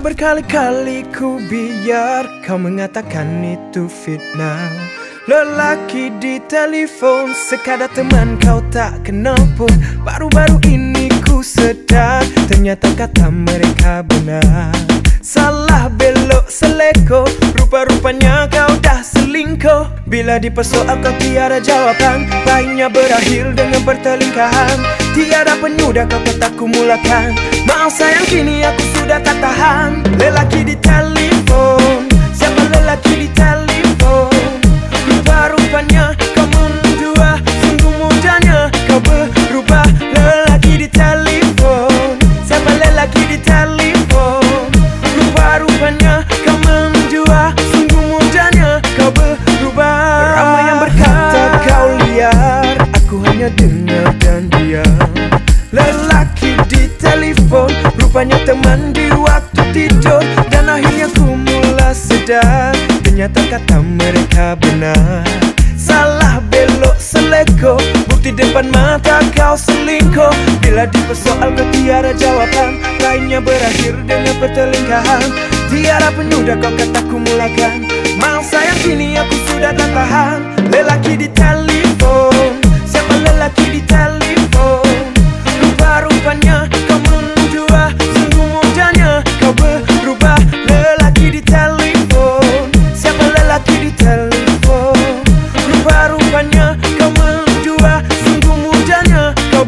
berkali-kali ku biar kau mengatakan itu fitnah. Lelaki di telefon sekadar teman kau tak kenal pun. Baru-baru ini ku sedar ternyata kata mereka benar. Salah belok seleko, rupa-rupanya kau dah selingkuh. Bila dipersoal kau tiada jawaban, baiknya berakhir dengan pertelingkahan. Tiada penyudah kau kataku mulakan. Maaf sayang kini aku sudah tak tahan. Lelaki di telefon, siapa lelaki di telefon? Rupa-rupanya kau mendua, sungguh mudahnya kau berubah. Lelaki di telefon, siapa lelaki di telefon? Rupa-rupanya kau mendua, sungguh mudahnya kau berubah. Ramai yang berkata kau liar, aku hanya dengar dan diam. Lelaki di telefon, rupanya teman di waktu tidur. Dan akhirnya ku mula sedar, ternyata kata mereka benar. Salah belok seleko, bukti depan mata kau selingkuh. Bila dipersoal kau tiada jawaban, baiknya berakhir dengan pertelingkahan. Tiada penyudah kau kataku mulakan. Maaf sayang kini aku sudah tak tahan. Lelaki di telefon, siapa lelaki di telefon? Rupa-rupanya kau mendua, sungguh mudahnya kau berubah. Lelaki di telefon, siapa lelaki di telefon? Rupa-rupanya kau mendua, sungguh mudahnya kau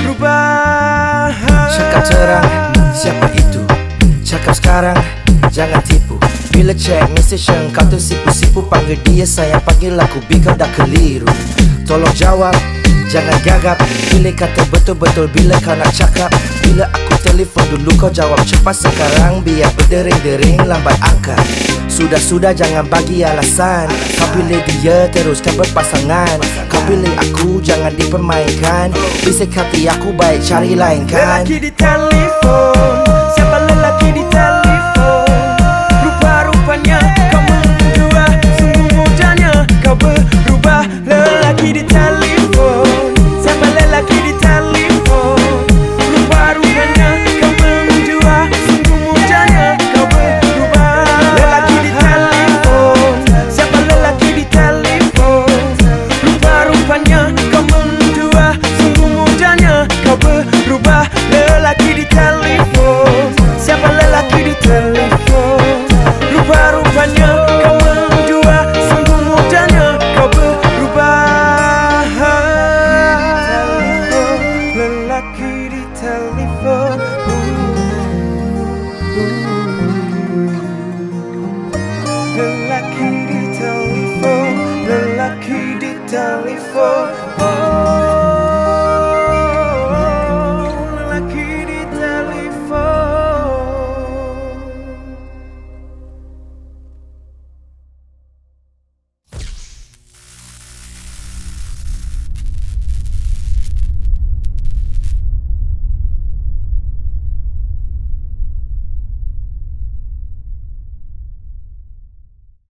berubah. Cakap terang, siapa itu? Cakap sekarang, jangan tipu. Bila cek mesej yang kau tu sipu-sipu, panggil dia sayang, panggil aku bila kau dah keliru. Tolong jawab, jangan gagap. Pilih kata betul-betul bila kau nak cakap. Bila aku telefon dulu kau jawab cepat. Sekarang biar berdering-dering lambat angkat. Sudah-sudah jangan bagi alasan. Kau pilih dia teruskan berpasangan. Kau pilih aku jangan dipermainkan. Bisik hati aku baik cari lain kan. Lelaki di telefon, siapa lelaki di telefon? Rupa-rupanya kau mendua, sungguh mudahnya kau berubah. Lelaki di telefon, siapa lelaki di telefon? Rupa-rupanya kau mendua, sungguh mudahnya kau berubah. Lelaki di telefon, siapa lelaki di telefon? Rupa-rupanya kau mendua, sungguh mudahnya kau berubah. Lelaki di telefon, siapa lelaki di telefon? Rupa-rupanya kau mendua, sungguh mudahnya kau berubah. Lelaki di telefon, lelaki